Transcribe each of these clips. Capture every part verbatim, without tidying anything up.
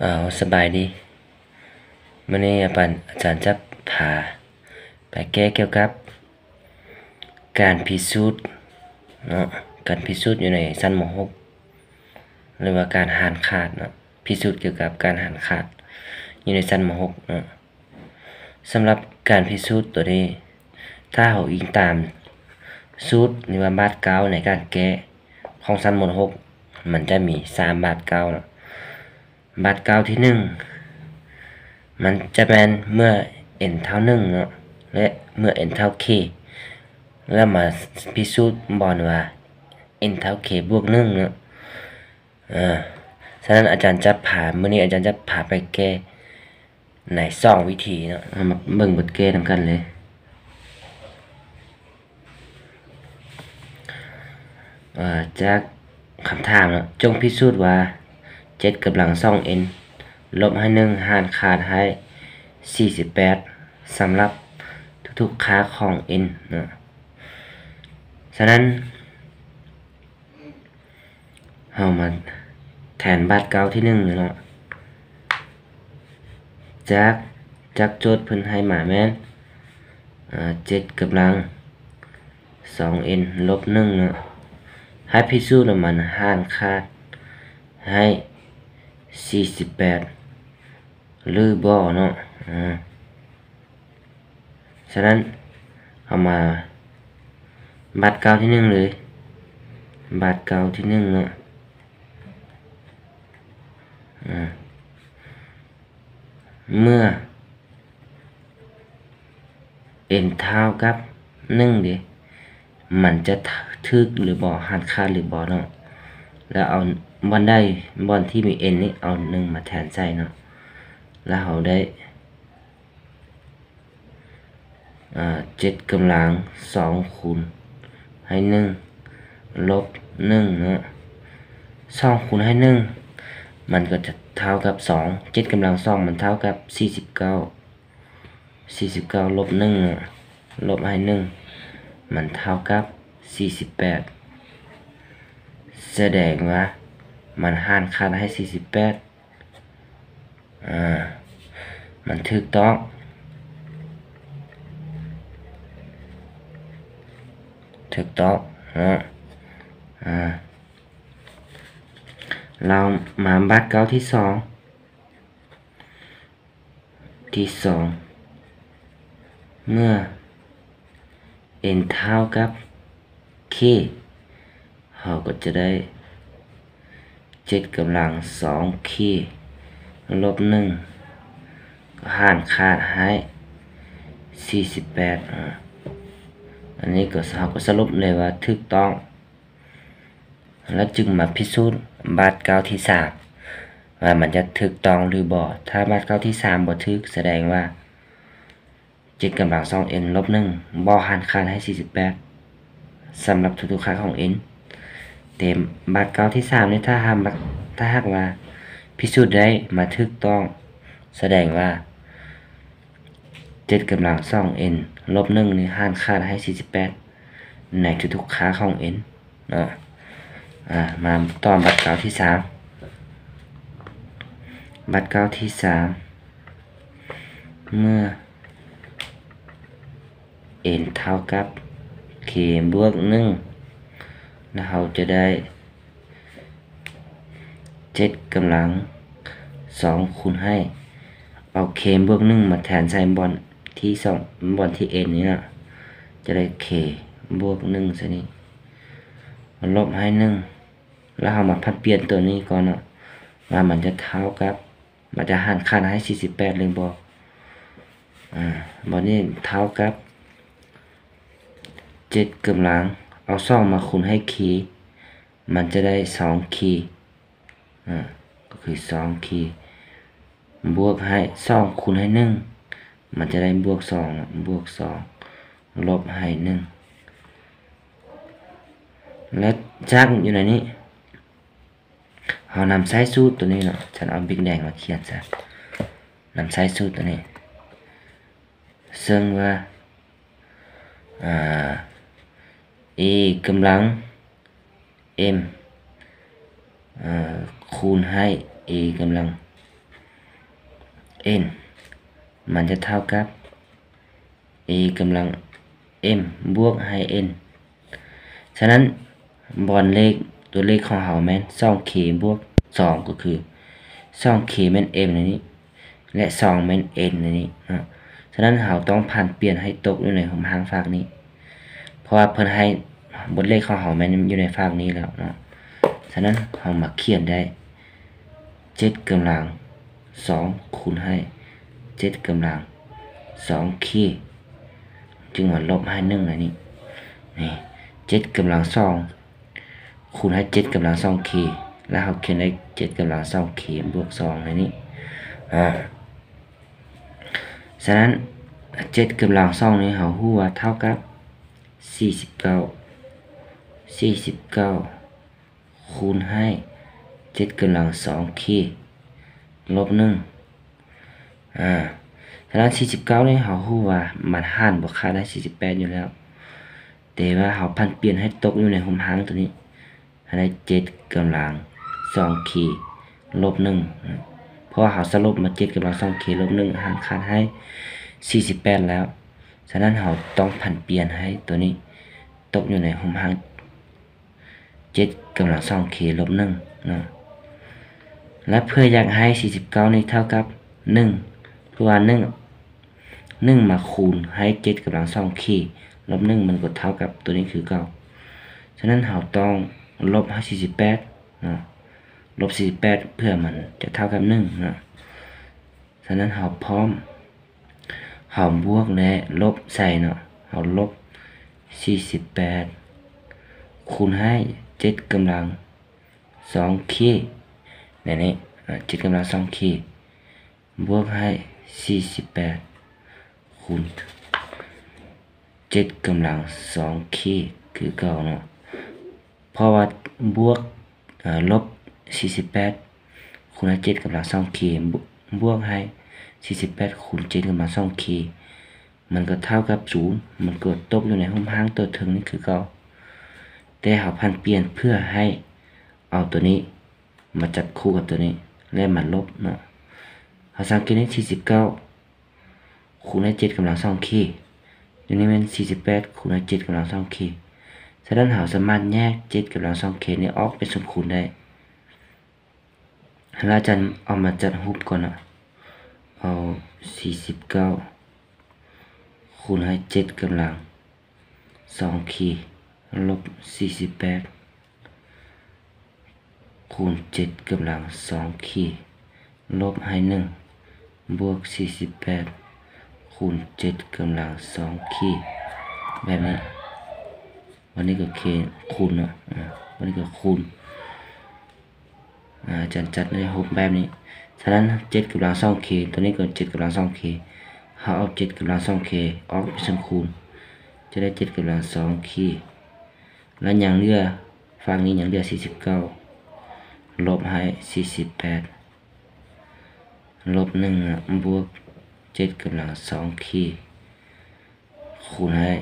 อ้าวสบายดีมื้อนี้อาปันอาจารย์จะพาไปแก้เกี่ยวกับการพิสูจน์เนาะการพิสูจน์อยู่ในชั้นม .หก หรือว่าการหารขาดเนาะพิสูจน์เกี่ยวกับการหารขาดอยู่ในชั้นม .หก เนาะสำหรับการพิสูจน์ตัวนี้ถ้าเราอิงตามสูตรหรือว่าบาทเก้าในการแก้ของชั้นม .หก มันจะมีสามบาทเก้าเนาะบาทเก้าที่หนึ่งมันจะเป็นเมื่อ n เท่าหนึ่งเนาะและเมื่อ n เท่า k แล้วมาพิสูจน์บอนว่า n เท่า k บวกหนึ่งเนาะอ่าฉะนั้นอาจารย์จะพามื้อนี้อาจารย์จะพาไปแก้ในสองวิธีเนาะมาเบิ่งบทแก้นำกันเลยอ่าจากคำถามเนาะจงพิสูจน์ว่าเจ็ดกำลังสอง n ลบให้หนึ่งหารขาดให้สี่สิบแปดสำหรับทุกๆค่าของ n เนาะฉะนั้นเรามาแทนบาทเก้าที่หนึ่งเนาะจากจากโจทย์เพิ่นให้มาแม่นอ่าเจ็ดกำลังสอง n ลบหนึ่งเนาะให้พิสูจน์ว่ามันหารขาดให้สี่สิบแปดหรือบ่เนาะอ่าฉะนั้นเอามาบาทเก้าที่หนึ่งเลยบาทเก้าที่หนึ่งเนาะอ่าเมื่อ n เท่ากับหนึ่งดิมันจะทึกหรือบ่หารขาดหรือบ่เนาะแล้วเอาบอนได้บอนที่มี n นี่เอาหนึ่งมาแทนใส่เนาะแล้วเราได้อ่าเจ็ดกำลังสองคูณให้หนึ่งลบหนึ่งเนาะสองคูณให้หนึ่งมันก็จะเท่ากับสองเจ็ดกำลังสองมันเท่ากับสี่สิบเก้าสี่สิบเก้าลบหนึ่งเนาะลบให้หนึ่งมันเท่ากับสี่สิบแปดแสดงว่ามันหารขาดให้สี่สิบแปดอ่ามันถูกต้องถูกต้องอ่าอ่าเรามาบาทเก้าที่สองที่สองเมื่อ n เท่ากับ k เราก็จะได้เจ็ดกำลังสอง k ลบหนึ่งหารขาดให้สี่สิบแปดอ่าอันนี้ก็เราก็สรุปเลยว่าถูกต้องแล้วจึงมาพิสูจน์บาทเก้าที่สามว่ามันจะถูกต้องหรือบ่ถ้าบาทเก้าที่สามบ่ถูกแสดงว่าเจ็ดกำลังสอง n ลบหนึ่งบ่หารขาดให้สี่สิบแปดสำหรับทุกๆค่าของ n เต็มบาทเก้าที่สามนี่ถ้าหากถ้าหากว่าพิสูจน์ได้มาถูกต้องแสดงว่าเจ็ดกำลังสอง n ลบหนึ่งนี่หารขาดให้สี่สิบแปดในทุกๆค่าของ n เนาะอ่ามาต่อบาทเก้าที่สามบาทเก้าที่สามเมื่อ n เท่ากับ k บวกหนึ่งแล้วเราจะได้เจ็ดกำลังสองคูณให้เอา k บวกหนึ่งมาแทนใส่บอนที่สองบอนที่ n นี่นะจะได้ k บวกหนึ่งซะนี่ลบให้หนึ่งแล้วเรามาพัดเปลี่ยนตัวนี้ก่อนเนาะว่ามันจะเท่ากับมันจะหารค่าให้สี่สิบแปดเลยบ่อ่าบอนนี้เท่ากับเจ็ดกำลังเอาสองมาคูณให้ k มันจะได้สอง k อ่าก็คือสอง k บวกให้สองคูณให้หนึ่งมันจะได้บวกสองบวกสองลบให้หนึ่งและจากอยู่ในนี้เรานำใช้สูตรตัวนี้เนาะฉันเอาบิ๊กแดงมาเขียนซะนำใช้สูตรตัวนี้ซึ่งว่าอ่า a กำลัง m อ่าคูณให้ a กำลัง n มันจะเท่ากับ a กำลัง m บวกให้ n ฉะนั้นบอนเลขตัวเลขของเราแม่น สอง k บวกสองก็คือ สอง k แม่น m ในนี้และสองแม่น n ในนี้นะฉะนั้นเราต้องผ่านเปลี่ยนให้ตกอยู่ในหมหางฝากนี้เพราะว่าเพิ่นให้บทเลขของเราแม่นอยู่ในฝากนี้แล้วเนาะฉะนั้นเรามาเขียนได้เจ็ดกำลังสองคูณให้เจ็ดกำลังสอง k จึงว่าลบให้หนึ่งในนี้นี่เจ็ดกำลังสองคูณให้เจ็ดกำลังสอง k แล้วเราเขียนได้เจ็ดกำลังสอง k บวกสองในนี้อ่าฉะนั้นเจ็ดกำลังสองนี้เราฮู้ว่าเท่ากับสี่สิบเก้าสี่สิบเก้าคูณให้เจ็ดกำลังสอง k ลบหนึ่งอ่าฉะนั้นสี่สิบเก้านี้เราฮู้ว่ามันหารบ่ค่าได้สี่สิบแปดอยู่แล้วแต่ว่าเราพันเปลี่ยนให้ตกอยู่ในหมหางตัวนี้ได้เจ็ดกำลังสอง k ลบหนึ่งเพราะว่าเราสรุปมาเจ็ดกำลังสอง k ลบหนึ่งหารค่าให้สี่สิบแปดแล้วฉะนั้นเราต้องพันเปลี่ยนให้ตัวนี้ตกอยู่ในหมหางเจ็ดกำลังสอง k ลบหนึ่งนะและเพื่ออยากให้สี่สิบเก้านี้เท่ากับหนึ่งเพราะว่าหนึ่ง หนึ่งมาคูณให้เจ็ดกำลังสอง k ลบหนึ่งมันก็เท่ากับตัวนี้คือเก้าฉะนั้นเราต้องลบให้สี่สิบแปดนะลบสี่สิบแปดเพื่อมันจะเท่ากับหนึ่งนะฉะนั้นเราพร้อมเราบวกและลบใส่เนาะเราลบสี่สิบแปดคูณให้เจ็ดกำลังสอง k ในนี้เจ็ดกำลังสอง k บวกให้สี่สิบแปดคูณเจ็ดกำลังสอง k คือเก้าเนาะเพราะว่าบวกลบสี่สิบแปดคูณให้เจ็ดกำลังสอง k บวกให้สี่สิบแปดคูณเจ็ดกำลังสอง k มันก็เท่ากับศูนย์มันก็ตกอยู่ในหมหางตัวถึงนี่คือเก้าแต่เราพันเปลี่ยนเพื่อให้เอาตัวนี้มาจับคู่กับตัวนี้และมันลบเนาะเราสังเกตได้สี่สิบเก้าคูณให้เจ็ดกำลังสอง k อยู่นี่เป็นสี่สิบแปดคูณให้เจ็ดกำลังสอง k ฉะนั้นเราสามารถแยกเจ็ดกำลังสอง k นี้ออกเป็นส่วนคูณได้เราจะเอามาจัดรูปก่อนนะเอาสี่สิบเก้าคูณให้เจ็ดกำลังสอง k ลบสี่สิบแปดคูณเจ็ดกำลังสอง k ลบให้หนึ่งบวกสี่สิบแปดคูณเจ็ดกำลังสอง k แบบนี้วันนี้ก็เคคูณเนาะวันนี้ก็คูณอาจารย์จัดในรูปแบบนี้ฉะนั้นเจ็ดกำลังสอง k ตัวนี้ก็เจ็ดกำลังสอง k เราเอาเจ็ดกำลังสอง k ออกเป็นส่วนคูณจะได้เจ็ดกำลังสอง k แล้วอย่างเหลือฝั่งนี้อย่างเหลือสี่สิบเก้าลบให้สี่สิบแปดลบหนึ่งบวกเจ็ดกำลังสอง k คูณให้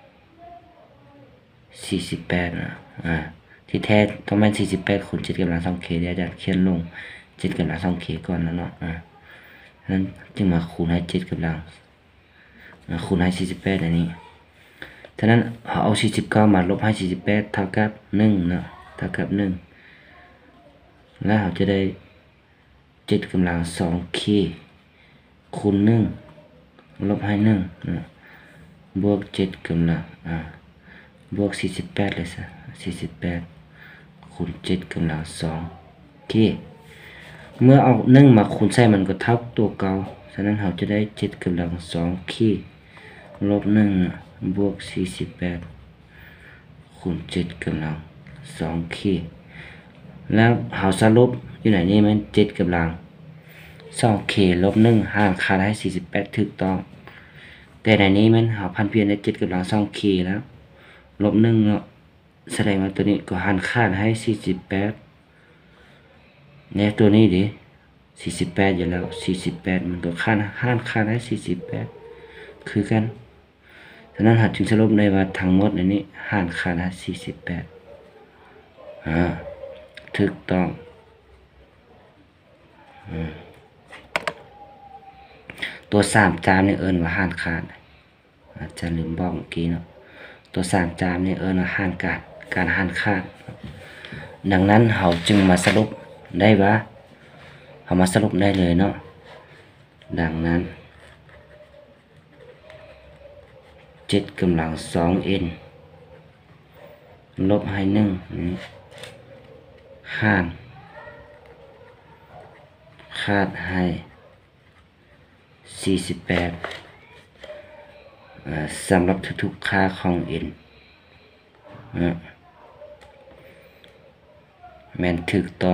สี่สิบแปดนะอ่าที่แท้ต้องเป็นสี่สิบแปดคูณเจ็ดกำลังสอง k เดี๋ยวจะเขียนลงเจ็ดกำลังสอง k ก่อนนะเนาะอ่านั้นจึงมาคูณให้เจ็ดกำลังคูณให้สี่สิบแปดอันนี้ฉะนั้นเอาสี่สิบเก้ามาลบให้สี่สิบแปดเท่ากับหนึ่งนะเท่ากับหนึ่งแล้วเราจะได้เจ็ดกำลังสอง k คูณหนึ่งลบให้หนึ่งนะบวกเจ็ดกำลังอ่าบวกสี่สิบแปดเลยซะสี่สิบแปดคูณเจ็ดกำลังสอง k เมื่อเอาหนึ่งมาคูณใส่มันก็เท่าตัวเก่าฉะนั้นเราจะได้เจ็ดกำลังสอง k ลบหนึ่งบวกสี่สิบแปดคูณเจ็ดกำลังสอง k แล้วเราสรุปอยู่ไหนนี่มันเจ็ดกำลังสอง k ลบหนึ่งหารค่าได้สี่สิบแปดถูกต้องแต่ในนี้มันเราพันเปลี่ยนได้เจ็ดกำลังสอง k แล้วลบหนึ่งเนาะแสดงว่าตัวนี้ก็หารค่าให้สี่สิบแปดเนี่ยตัวนี้ดิสี่สิบแปดอยู่แล้วสี่สิบแปดมันก็ค่าหารค่าได้สี่สิบแปดคือกันฉะนั้นหาจึงสรุปได้ว่าทั้งหมดในนี้หารค่าได้สี่สิบแปดอ่าถูกต้องอืมตัวสามจามเนี่ยเอิ้นว่าหารขาดอาจจะลืมบอกเมื่อกี้เนาะตัวสามจามเนี่ยเอิ้นว่าหารขาดการหารขาดดังนั้นเราจึงมาสรุปได้ว่าเรามาสรุปได้เลยเนาะดังนั้นเจ็ดกำลังสองเอ็นลบให้หนึ่งหารขาดให้สี่สิบแปดสำหรับทุกๆค่าของ n แม่นถูกต้อง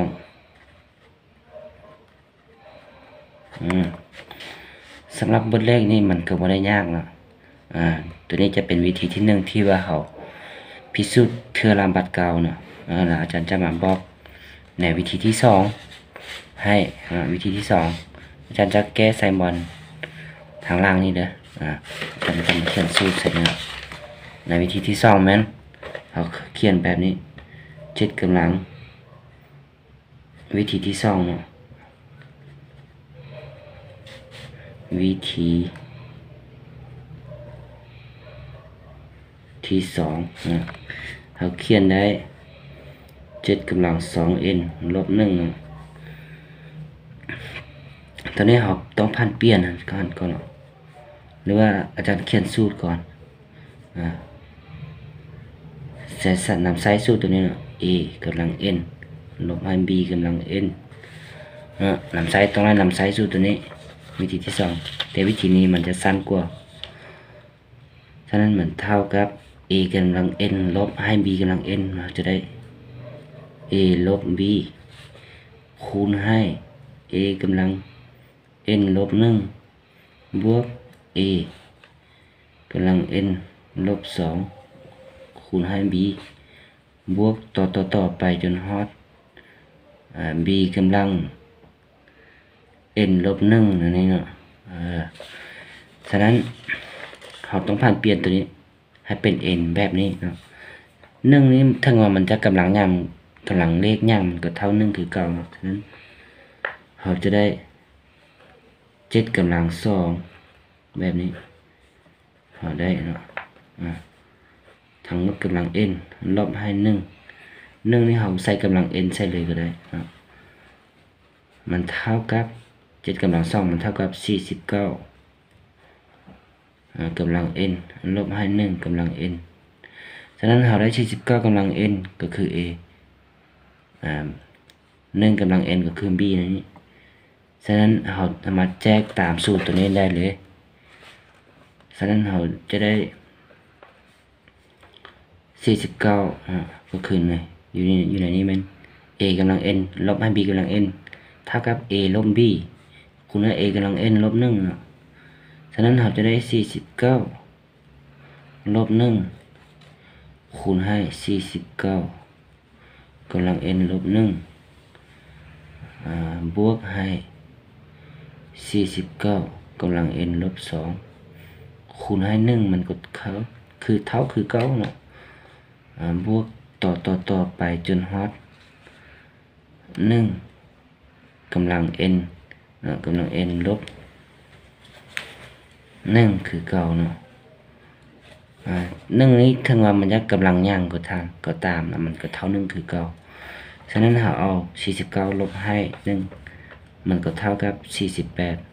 สำหรับบทเลขนี่มันก็ไม่ได้ยากนะอ่าตัวนี้จะเป็นวิธีที่หนึ่งที่ว่าเขาพิสูจน์เทือรามบัดเก่าเนาะอาจารย์จะมาบอกในวิธีที่สองให้วิธีที่สองอาจารย์จะแก้ไซมอนทางล่างนี่เด้ออ่าอาจารย์จะมาเขียนสูตรใส่เนาะในวิธีที่สองแม่นเขาเขียนแบบนี้เจ็ดกำลังวิธีที่สองเนาะวิธีที่สองนะเขาเขียนได้เจ็ดกำลังสองเอ็นลบหนึ่งตอนนี้เราต้องพันเปลี่ยนก่อนก่อนหรือว่าอาจารย์เขียนสูตรก่อนอ่าใส่สัตว์นำไซส์สูตรตัวนี้เนาะ a กำลัง n ลบให้ b กำลัง n นะนำไซส์ต้องไล่นำไซส์สูตรตัวนี้วิธีที่สองแต่วิธีนี้มันจะสั้นกว่าฉะนั้นเหมือนเท่ากับ a กำลัง n ลบให้ b กำลัง n เราจะได้ a ลบ b คูณให้ a กำลัง n ลบหนึ่งบวก a กำลัง n ลบสองคูณให้ b บวกต่อต่อต่อไปจนฮอด b กำลัง n ลบหนึ่งนั่นเองเนาะฉะนั้นเราต้องผ่านเปลี่ยนตัวนี้ให้เป็น n แบบนี้เนาะหนึ่งนี้ถ้าว่ามันจะกำลังย่ำกำลังเลขย่ำมันก็เท่าหนึ่งคือเก่าเนาะฉะนั้นเราจะได้เจ็ดกำลังสองแบบนี้เราได้เนาะทั้งหมดกำลัง n ลบให้หนึ่งหนึ่งนี่เราใส่กำลัง n ใส่เลยก็ได้เนาะมันเท่ากับเจ็ดกำลังสองมันเท่ากับสี่สิบเก้ากำลัง n ลบให้หนึ่งกำลัง n ฉะนั้นเราได้สี่สิบเก้ากำลัง n ก็คือ a อ่าหนึ่งกำลัง n ก็คือ b นี่ฉะนั้นเราสามารถแจกตามสูตรตัวนี้ได้เลยฉะนั้นเราจะได้สี่สิบเก้าอ่าก็คือไงอยู่ในอยู่ในนี้มัน a กำลัง n ลบให้ b กำลัง n เท่ากับ a ลบ b คูณด้วย a กำลัง n ลบหนึ่งเนาะฉะนั้นเราจะได้สี่สิบเก้าลบหนึ่งคูณให้สี่สิบเก้ากำลัง n ลบหนึ่งบวกให้สี่สิบเก้ากำลัง n ลบสองคูณให้หนึ่งมันก็เขาคือเท่าคือเก้าเนาะบวกต่อต่อต่อไปจนฮอตหนึ่งกำลัง n กำลัง n ลบหนึ่งคือเก่าเนาะหนึ่งนี้ถึงว่ามันจะกำลังย่างก็ทางก็ตามนะมันก็เท่าหนึ่งคือเก่าฉะนั้นเราเอาสี่สิบเก้าลบให้หนึ่งมันก็เท่ากับสี่สิบแปด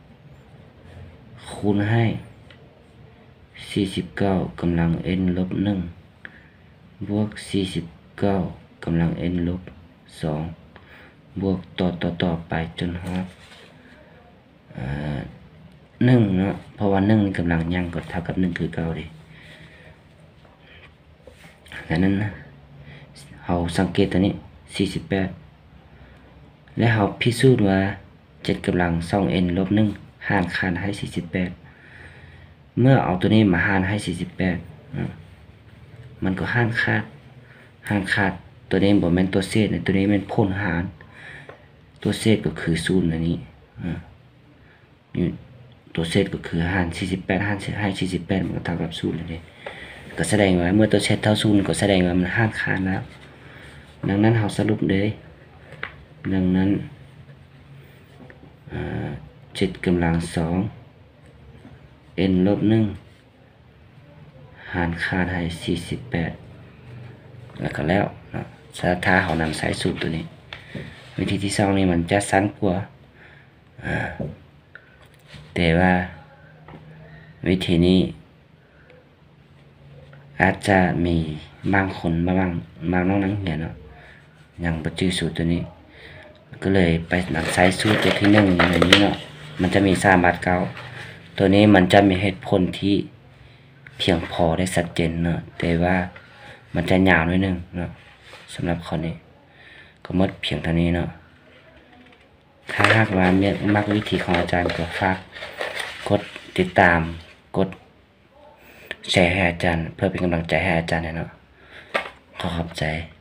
คูณให้สี่สิบเก้ากำลัง n ลบหนึ่งบวกสี่สิบเก้ากำลัง n ลบสองบวกต่อต่อต่อไปจนฮอดหนึ่งเนาะเพราะว่าหนึ่งกำลังย่างก็เท่ากับหนึ่งคือเก้าดิดังนั้นนะเราสังเกตตัวนี้สี่สิบแปดและเราพิสูจน์ว่าเจ็ดกำลังสอง n ลบหนึ่งหารขาดให้สี่สิบแปดเมื่อเอาตัวนี้มาหารให้สี่สิบแปดมันก็หารขาดหารขาดตัวนี้บอกมันตัวเศษตัวนี้มันผลหารตัวเศษก็คือศูนย์อันนี้ตัวเศษก็คือหารสี่สิบแปดหารให้สี่สิบแปดมันก็เท่ากับศูนย์เลยก็แสดงว่าเมื่อตัวเศษเท่าศูนย์ก็แสดงว่ามันหารขาดแล้วดังนั้นเราสรุปเลยดังนั้นเจ็ดกำลังสอง n ลบหนึ่งหารค่าให้สี่สิบแปดแล้วก็แล้วเนาะถ้าเขานำใช้สูตรตัวนี้วิธีที่สองนี่มันจะสั้นกว่าแต่ว่าวิธีนี้อาจจะมีบางคนบางบางน้องนักเรียนเนาะยังบ่จื้อสูตรตัวนี้ก็เลยไปนำใช้สูตรตัวที่หนึ่งอย่างนี้เนาะมันจะมีสามบาทเก้าตัวนี้มันจะมีเหตุผลที่เพียงพอได้ชัดเจนเนาะแต่ว่ามันจะยาวนิดนึงเนาะสำหรับข้อนี้ก็หมดเพียงเท่านี้เนาะถ้าหากว่ามีมักวิธีของอาจารย์ก็ฝากกดติดตามกดแชร์ให้อาจารย์เพื่อเป็นกำลังใจให้อาจารย์เนาะขอขอบใจ